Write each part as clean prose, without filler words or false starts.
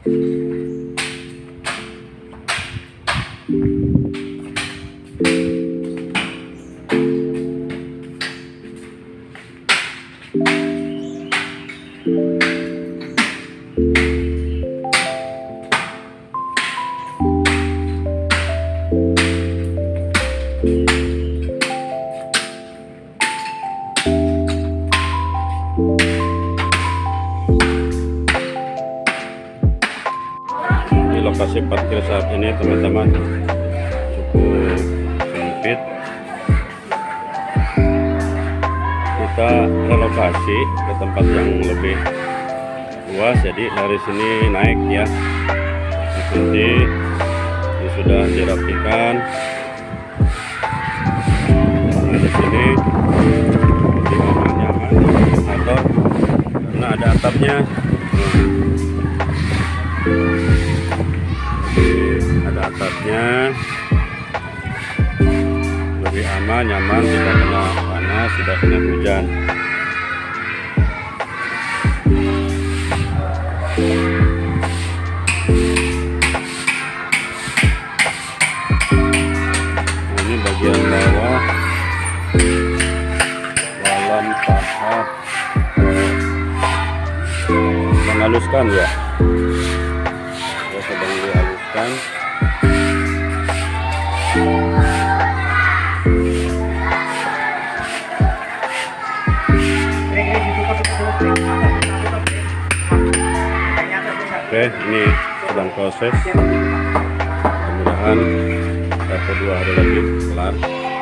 Lokasi parkir saat ini teman-teman cukup sempit. Kita relokasi ke tempat yang lebih luas, jadi dari sini naik ya. Nanti ini sudah dirapikan. Di sini lebih nyaman atau karena ada atapnya. Ada atapnya, lebih aman, nyaman, tidak kena panas, tidak kena hujan. Ini bagian bawah dalam tahap menghaluskan ya. Sedang dihaluskan. Oke, ini sedang proses. Mudah-mudahan 1-2 hari lagi kelar.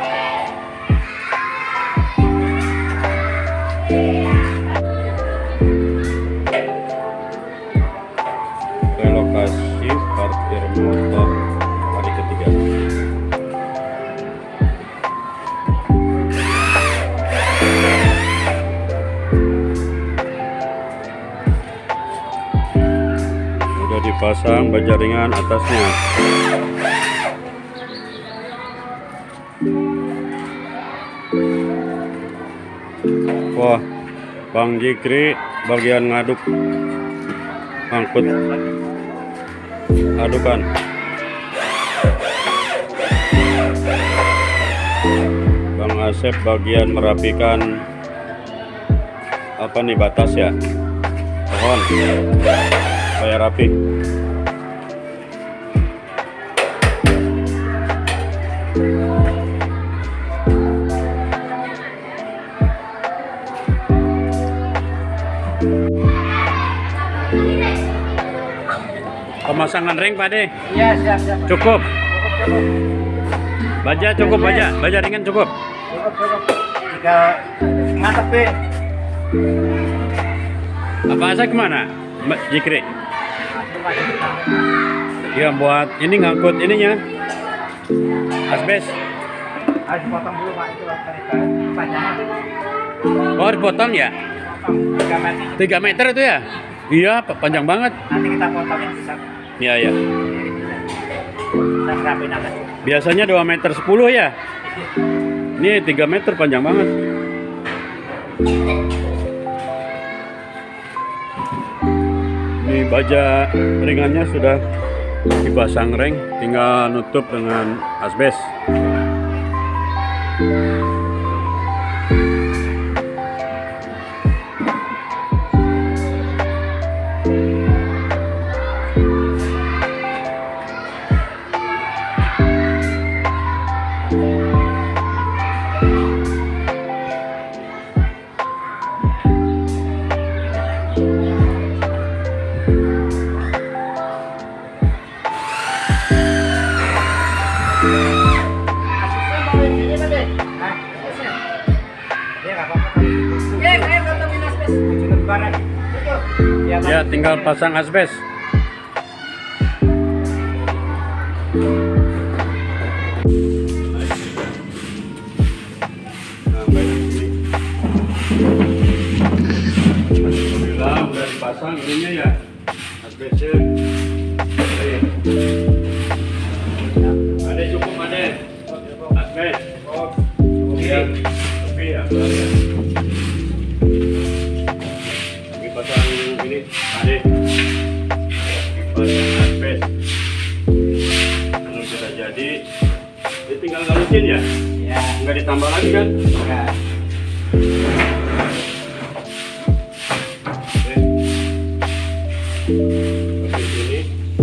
Relokasi parkir motor hari ketiga. Sudah dipasang baja ringan atasnya. Wah, Bang Jikri bagian ngaduk angkut adukan. Bang Asep bagian merapikan apa nih, batas ya, pohon supaya rapi. Pemasangan ring Pak De? Iya, siap. Cukup? Baja cukup, baja ringan cukup? Cukup. 3 tepi. Apa asa kemana Mbak Jikri? Ya buat ini ngangkut ininya, asbes. Harus potong dulu Pak, itu panjangnya. Oh, harus potong ya? 3 meter itu ya? Iya, panjang banget. Nanti kita potongin bisa. Iya. Kita rapin aja. Biasanya 2 meter 10 ya? Ini 3 meter, panjang banget. Ini baja ringannya sudah dipasang ring, tinggal nutup dengan asbes. Ya, tinggal pasang asbes. Alhamdulillah udah dipasang ininya ya, asbesnya. Ada cukup ada asbes. Ya, tapi ya. Pasang ini ada yakin ya? Ya. Nggak ditambah lagi kan? Enggak. Oke. Seperti ini.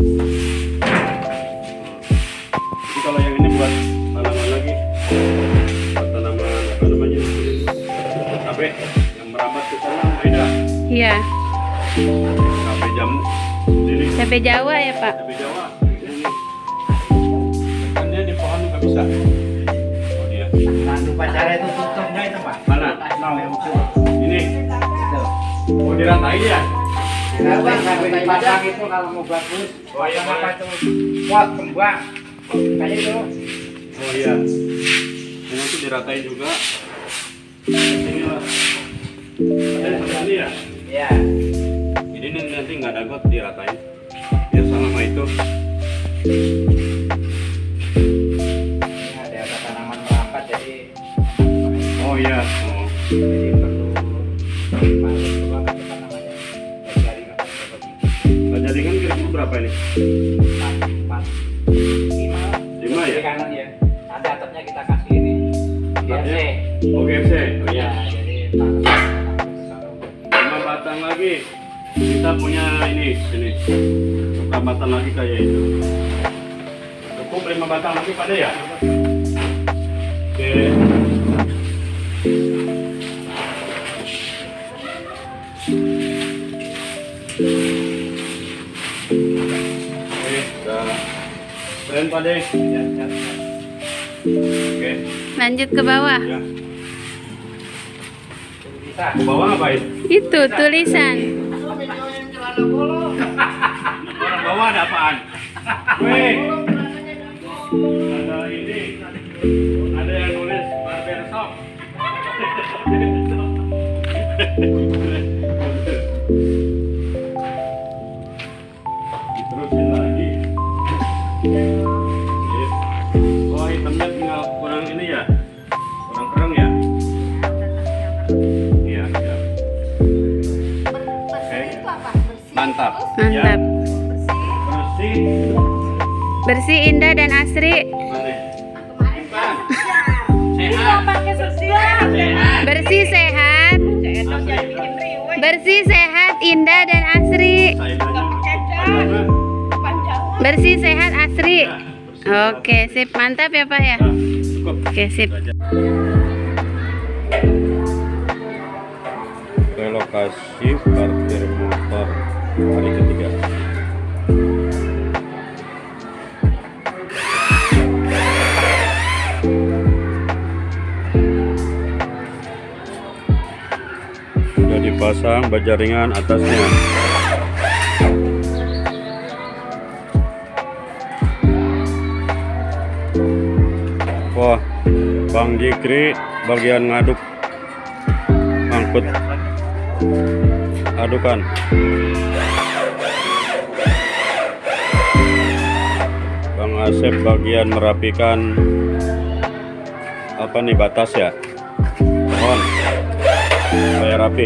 Jadi kalau yang ini buat tanaman lagi, buat tanaman apa namanya? Cabai yang merambat ke sana, Aida. Iya. Cabai jamu. Sini. Cabai Jawa ya, Pak? Cabai Jawa. Ini. Kan dia di pohon juga bisa. Oh dia. Nanti pacara itu tutupnya itu Pak. Mana? No, yang itu. Ini. Itu. Oh diratain ya? Sampai dipasang itu kalau mau bagus. Oh iya, pasang apa boleh. itu? Pot kembang. Kayak itu. Oh iya. Ini nanti diratain juga. Ini lah. Ada di sini ya? Iya. Ini nanti nggak ada got diratain. Biar sama itu. Ini ada tanaman merambat jadi Oh iya. Oh. jadi perlu masuk apa namanya? Jaringan Nah, jaringan kira-kira berapa ini? 5 5 ya? Kiri kanan ya. Nanti atapnya kita kasih ini. GFC. Oh GFC. Oh iya. Ya, jadi 5 batang lagi. Kita punya ini. Tambatan lagi kayak itu. Cukup 5 batang lagi pada ya? Oke. Oke, udah keren Pak De. ya. Oke, Lanjut ke bawah. ya. Bisa. Ke bawah ngapain? Itu tulisan. Orang bawah ada apaan? Weh, ada ini, ada yang nulis barbershop. Diterusin lagi. Oh hitamnya tinggal kurang ini ya, kurang kering ya. Iya, iya. Oke. Mantap. Mantap. Bersih. Bersih, indah, dan asri. Mana? Bersih, sehat. Bersih, sehat, indah, dan asri. Bersih, sehat, asri. Oke, sip. Mantap ya, Pak ya? Cukup. Oke, sip. Relokasi parkir motor hari ketiga. Sudah dipasang baja ringan atasnya. Wah, Bang Jikri bagian ngaduk angkut adukan. Bang Asep bagian merapikan apa nih batas ya, pohon supaya rapi.